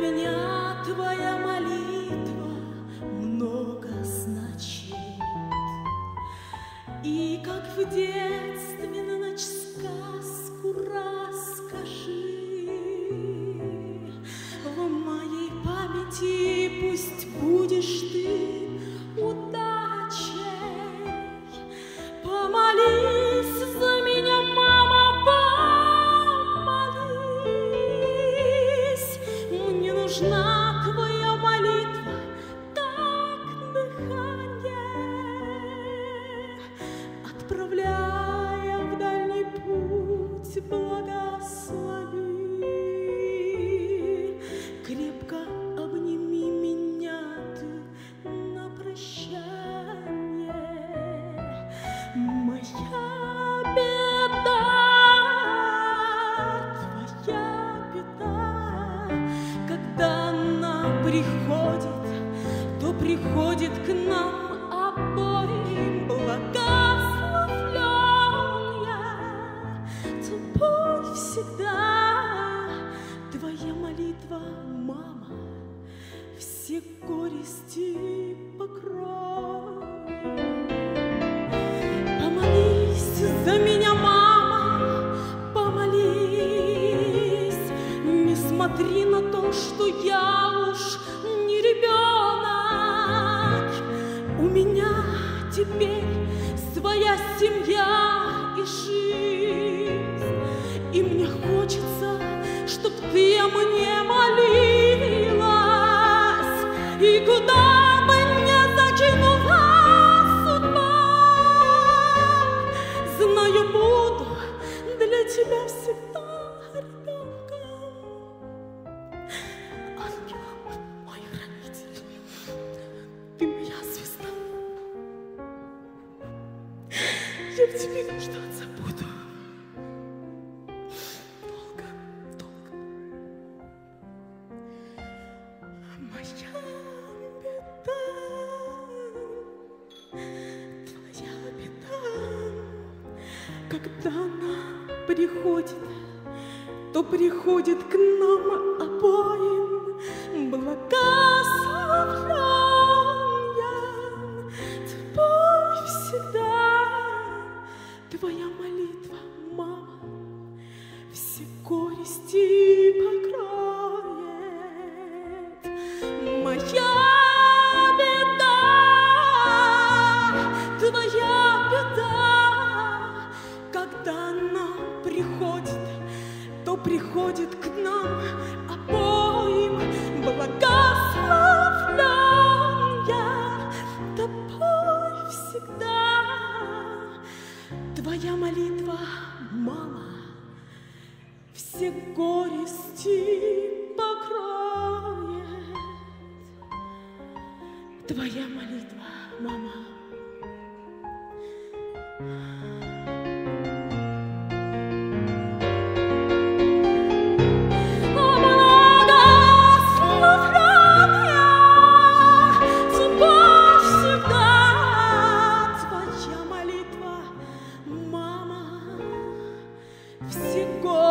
меня твоя молитва много значит. И как в детстве на ночь сказку расскажи, в моей памяти пусть будешь ты удачей. Помолись за меня, мама, помолись. Мне нужна твоя молитва, как дыхание, отправляя в дальний путь, благослови. Крепко обними меня ты на прощание. Моя беда, твоя беда, когда она приходит, то приходит к нам обоим. Благословлен я тобой всегда. Твоя молитва, мама, все горести покроет. Помолись за меня, мама, помолись. Не смотри на то, что я уж не ребенок. У меня теперь своя семья и жизнь. И мне хочется, чтоб ты о мне молилась. И куда бы ни закинула судьба, знаю, буду для тебя всегда ребенком. Ангел мой хранитель, ты моя звезда. Я в тебе нуждаться буду долго, долго. Моя беда, твоя беда, когда она приходит, то приходит к нам обоим. Благословлен я тобой всегда. Твоя молитва, мама, все горести покроет. Моя беда, твоя беда, когда она приходит, то приходит к нам обоим. Благословлен я тобой всегда. Твоя молитва, мама, все горести покроет. Твоя молитва, мама. Все